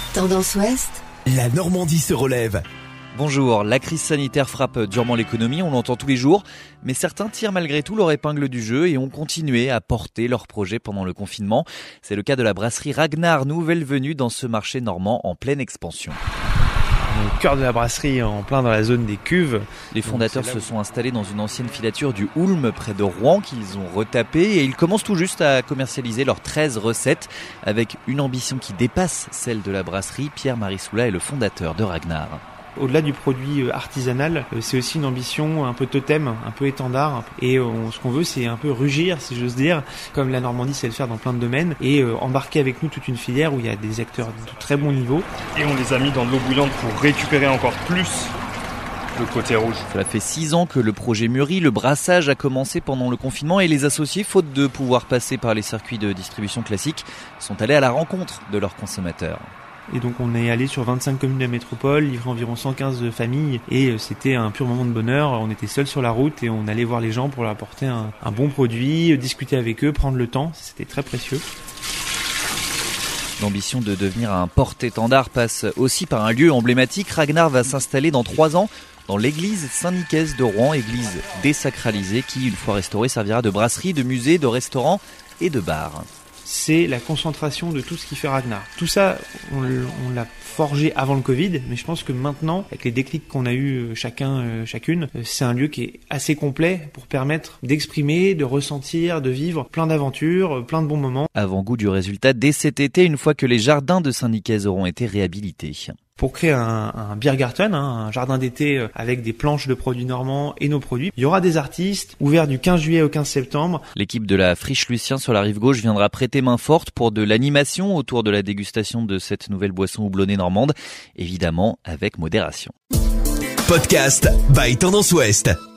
Tendance Ouest, la Normandie se relève. Bonjour, la crise sanitaire frappe durement l'économie, on l'entend tous les jours, mais certains tirent malgré tout leur épingle du jeu et ont continué à porter leurs projets pendant le confinement. C'est le cas de la brasserie Ragnar, nouvelle venue dans ce marché normand en pleine expansion. Au cœur de la brasserie, en plein dans la zone des cuves. Les fondateurs se sont installés dans une ancienne filature du Houlme près de Rouen qu'ils ont retapé et ils commencent tout juste à commercialiser leurs 13 recettes avec une ambition qui dépasse celle de la brasserie. Pierre-Marie Soula est le fondateur de Ragnar. Au-delà du produit artisanal, c'est aussi une ambition un peu totem, un peu étendard. Et ce qu'on veut, c'est un peu rugir, si j'ose dire, comme la Normandie sait le faire dans plein de domaines, et embarquer avec nous toute une filière où il y a des acteurs de très bon niveau. Et on les a mis dans de l'eau bouillante pour récupérer encore plus le côté rouge. Cela fait 6 ans que le projet mûrit, le brassage a commencé pendant le confinement et les associés, faute de pouvoir passer par les circuits de distribution classiques, sont allés à la rencontre de leurs consommateurs. Et donc on est allé sur 25 communes de la métropole, livré environ 115 familles, et c'était un pur moment de bonheur. On était seuls sur la route et on allait voir les gens pour leur apporter un bon produit, discuter avec eux, prendre le temps, c'était très précieux. L'ambition de devenir un porte-étendard passe aussi par un lieu emblématique. Ragnar va s'installer dans 3 ans dans l'église Saint-Nicaise de Rouen, église désacralisée qui, une fois restaurée, servira de brasserie, de musée, de restaurant et de bar. C'est la concentration de tout ce qui fait Ragnar. Tout ça, on l'a forgé avant le Covid, mais je pense que maintenant, avec les déclics qu'on a eu chacune, c'est un lieu qui est assez complet pour permettre d'exprimer, de ressentir, de vivre plein d'aventures, plein de bons moments. Avant-goût du résultat dès cet été, une fois que les jardins de Saint-Nicaise auront été réhabilités. Pour créer un Biergarten, un jardin d'été avec des planches de produits normands et nos produits. Il y aura des artistes, ouverts du 15 juillet au 15 septembre. L'équipe de la Friche Lucien sur la rive gauche viendra prêter main forte pour de l'animation autour de la dégustation de cette nouvelle boisson houblonnée normande, évidemment avec modération. Podcast by Tendance Ouest.